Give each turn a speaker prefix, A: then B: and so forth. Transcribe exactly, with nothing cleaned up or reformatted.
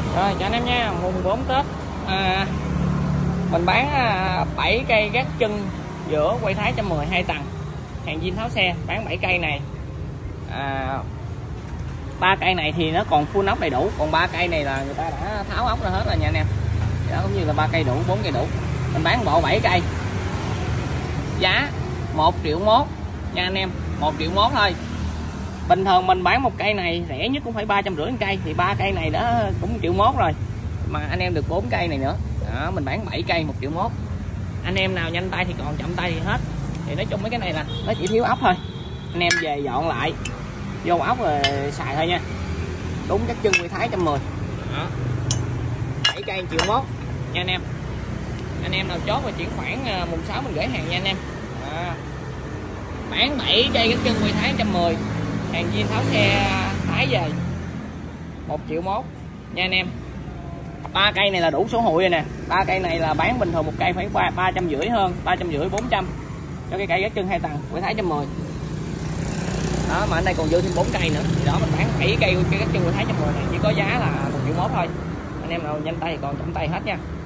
A: Rồi chào anh em nha, mùng bốn Tết à, mình bán à, bảy cây gác chân giữa quay Thái một trăm mười hai tầng, hàng zin tháo xe, bán bảy cây này. à, ba cây này thì nó còn full ốc đầy đủ, còn ba cây này là người ta đã tháo ốc ra hết rồi nha anh em. Đó, cũng như là ba cây đủ, bốn cây đủ, mình bán bộ bảy cây, giá một triệu mốt nha anh em, một triệu mốt thôi. Bình thường mình bán một cây này rẻ nhất cũng phải ba trăm rưỡi một cây, thì ba cây này đó cũng một triệu mốt rồi, mà anh em được bốn cây này nữa. Đó, mình bán bảy cây một triệu mốt. Anh em nào nhanh tay thì còn, chậm tay thì hết. Thì nói chung mấy cái này là nó chỉ thiếu ốc thôi, anh em về dọn lại vô ốc rồi xài thôi nha. Đúng các chân quay Thái một trăm mười. Đó, bảy cây một triệu mốt nha anh em. Anh em nào chốt và chuyển khoản mùng sáu mình gửi hàng nha anh em. Đó, bán bảy cây các chân quay Thái một trăm mười, hàng zin tháo xe Thái về một triệu mốt nha anh em. Ba cây này là đủ số hụi rồi nè. Ba cây này là bán bình thường một cây phải ba trăm rưỡi hơn, ba trăm rưỡi bốn trăm cho cái cây gác chân hai tầng quay Thái một trăm mười. Đó, mà ở đây còn dư thêm bốn cây nữa, thì đó mình bán bảy cây cái gác chân quay Thái một trăm mười này chỉ có giá là một triệu mốt thôi. Anh em nào nhanh tay thì còn chậm tay hết nha.